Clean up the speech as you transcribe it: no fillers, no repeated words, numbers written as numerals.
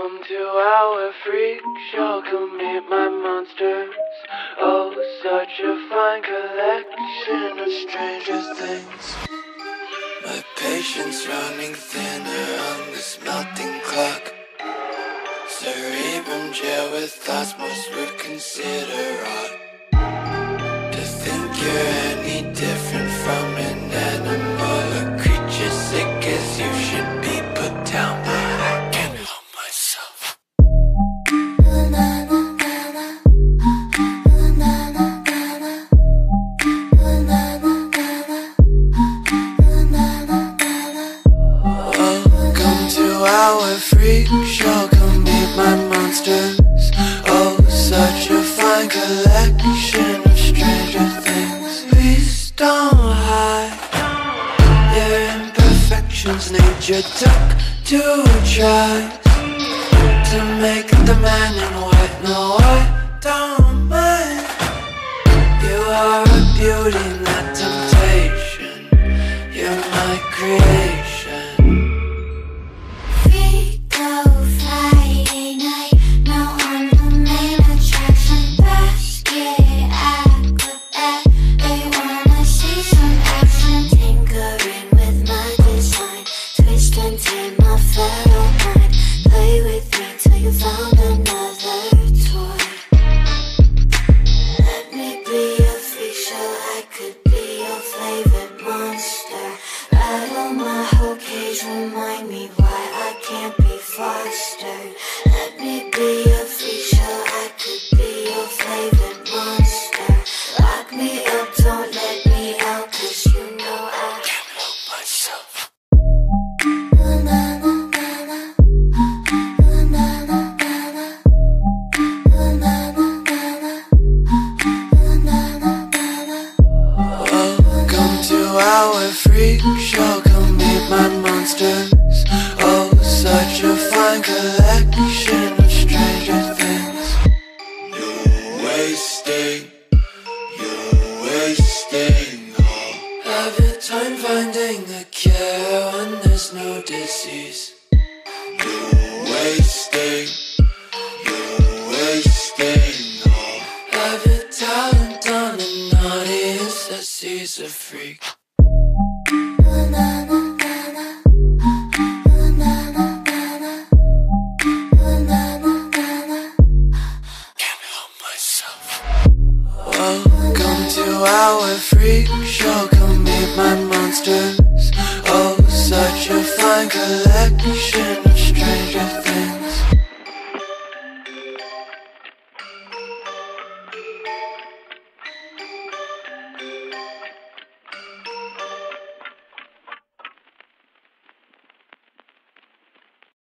Welcome to our freak show, come meet my monsters. Oh, such a fine collection of stranger things. My patience running thinner on this melting clock. Cerebrum jail with thoughts most would consider odd. To think you're any different from an animal, a creature sick as you should be put down, but I can't help myself. Welcome to our freak show, come meet my monsters. Oh, such a fine collection of stranger things. Please don't hide your imperfections. Nature took 2 tries to make the man in white. No, I don't mind. You are a beauty, not temptation. You're my creation. Remind me why I can't be fostered. Let me be a feature, I could be your favorite monster. Lock me up, don't let me out, 'cause you know I can't help myself. Welcome to our freak show, come meet my monsters. Oh, such a fine collection of stranger things. You're wasting all of your time finding a cure when there's no disease. You're wasting all of your talent on an audience that sees a freak. Welcome to our freak show, come meet my monsters. Oh, such a fine collection of